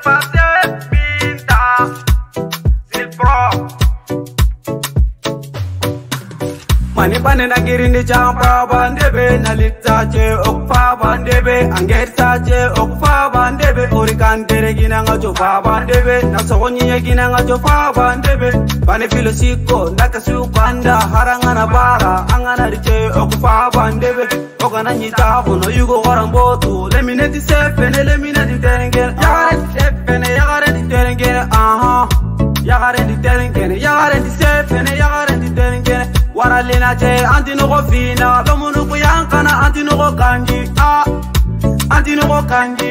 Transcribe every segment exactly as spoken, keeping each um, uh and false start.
pase pinta Sil Pro Mani bane na girindi champa bandebe na litsache okfa bandebe angersache okfa bandebe orikan tere gina ngajo fa bandebe na sogonye gina ngajo fa bandebe bane filosiko nakasu kwanda harangana bara angana riche okfa bandebe ogana nyita kono yugo warambotu lemineti sefene lemineti terengere yagare sefene yagare terengere aha yagare terengere yagare sefene yagare terengere waralina che antino go fina domunu ku yankana antino go kanji ah antino go kanji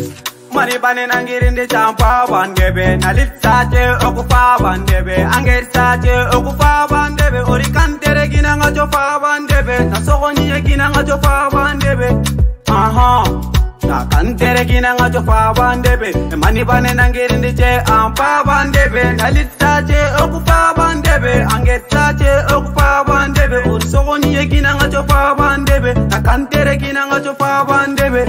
mani bane nangirinde champa bandebe nalitsa che okupa bandebe angersa che okupa bandebe orikantere gina ngajo fa bandebe nasogoni gina ngajo fa bandebe aha na kantere gina ngajo fa bandebe mani bane nangirinde che ampa bandebe nalitsa che okupa bandebe angersa che okupa bandebe ursogoni gina ngajo fa bandebe na kantere gina ngajo fa bandebe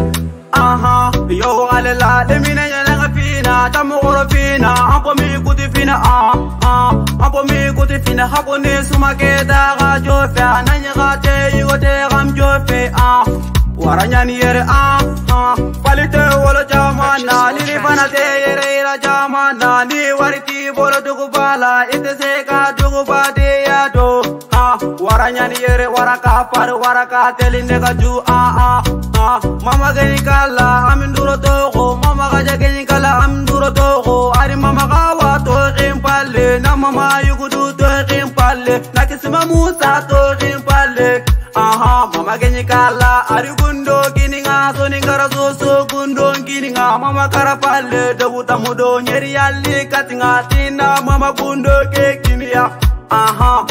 aha yo alela de mina yana fina tamoro fina ampo mi kuti fina ah ah ampo mi kuti fina habone sumakeda ga jofe ananya ga te yote gam jofe ah waranyani yere ah ah palite wala jamana lili banate yere ira jamana ni wariti bolo dugu bala ite se ka dugu bade ya do ah waranyani yere waraka par waraka telinde ga ju ah ah ah mama gani kala aminduro togo mama ga gani kala aminduro togo ari mama ga wa to rimpalle na mama yugudu to rimpalle na kisima musa to rimpalle aha mama gani kala ari gundo gini nga so ni ngara so so gundo gini nga mama karapalle debuta mudo nyeri yalli katinga tina mama gundo ke gini ya aha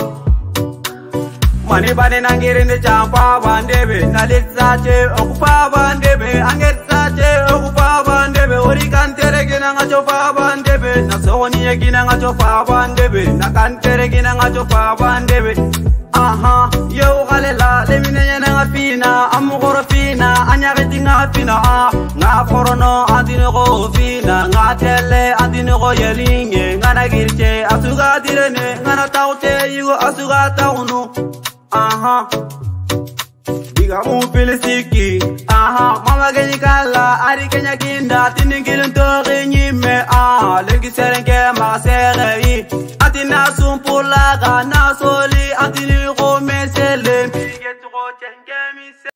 mani bane nangirinde champa bandebe nalitsa che okupa bandebe angersa che okupa bandebe orikantere gina ngajo fa bandebe nasogoni gina ngajo fa bandebe nakantere gina ngajo fa bandebe aha yo galela lemine yana fina amugoro fina anyageti nga fina ah nga forono adino go fina nga tele adino go yelinge ngana girche asuga direne ngana taute yugo asuga taunu aha diga mu pelisiki aha mama geni kala ari kenya kinda tiningilun to nyime ah lengi serenge ma serei atina sumpula ga na soli atini go mesele get go